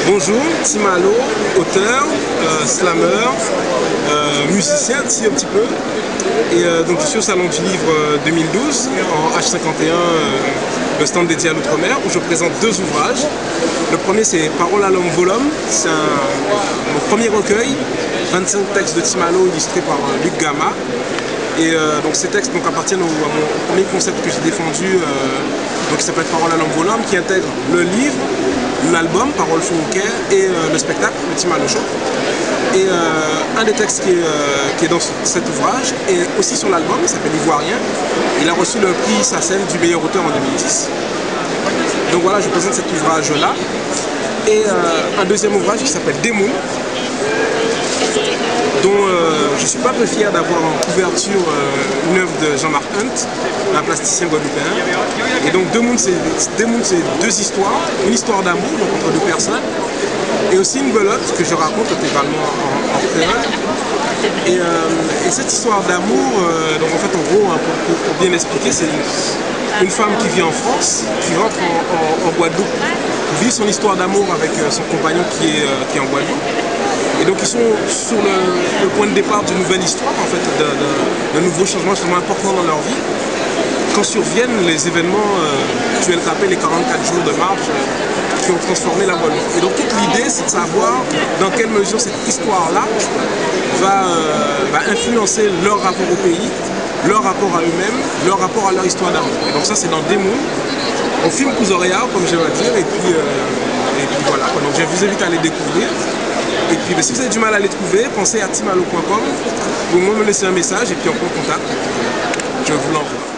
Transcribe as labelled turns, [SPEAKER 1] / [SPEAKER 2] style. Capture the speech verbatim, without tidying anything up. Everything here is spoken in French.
[SPEAKER 1] Bonjour, Timalo, auteur, euh, slammer, euh, musicien aussi un petit peu. Et euh, donc je suis au Salon du Livre deux mille douze en H cinquante et un, euh, le stand dédié à l'outre-mer, où je présente deux ouvrages. Le premier c'est Parole à l'homme volum, c'est mon premier recueil, vingt-cinq textes de Timalo illustrés par euh, Luc Gama. Et euh, donc ces textes donc, appartiennent au, à mon premier concept que j'ai défendu, euh, donc, qui s'appelle Parole à l'homme volum, qui intègre le livre, l'album Parole Fouquet et euh, le spectacle, le Timalo Show. Et euh, un des textes qui est, euh, qui est dans cet ouvrage est aussi sur l'album, il s'appelle Ivoirien. Il a reçu le prix Sacem du meilleur auteur en deux mille dix. Donc voilà, je présente cet ouvrage-là. Et euh, un deuxième ouvrage qui s'appelle Demoun, dont euh, je suis pas peu fier d'avoir en couverture euh, une œuvre de Jean-Marc Hunt, un plasticien guadeloupéen. Et donc Demoun, c'est deux histoires, une histoire d'amour entre deux personnes, et aussi une belote que je raconte intégralement en, en créole. Et, euh, et cette histoire d'amour, euh, donc en fait en gros, hein, pour, pour, pour bien expliquer, c'est une, une femme qui vit en France, qui rentre en, en, en Guadeloupe, vit son histoire d'amour avec euh, son compagnon qui est, euh, qui est en Guadeloupe. Et donc ils sont sur le, le point de départ d'une nouvelle histoire, en fait, d'un nouveau changement extrêmement important dans leur vie. Quand surviennent les événements euh, Tuel Capet, les quarante-quatre jours de marche, euh, qui ont transformé la Guadeloupe. Et donc toute l'idée, c'est de savoir dans quelle mesure cette histoire-là va, euh, va influencer leur rapport au pays, leur rapport à eux-mêmes, leur rapport à leur histoire d'amour. Et donc ça, c'est dans Demoun. On filme Kouzoria, comme j'aime à dire, et puis, euh, et puis voilà. Donc je vous invite à les découvrir. Et puis ben, si vous avez du mal à les trouver, pensez à timalo point com, vous me laissez un message et puis on prend contact. Je vous l'envoie.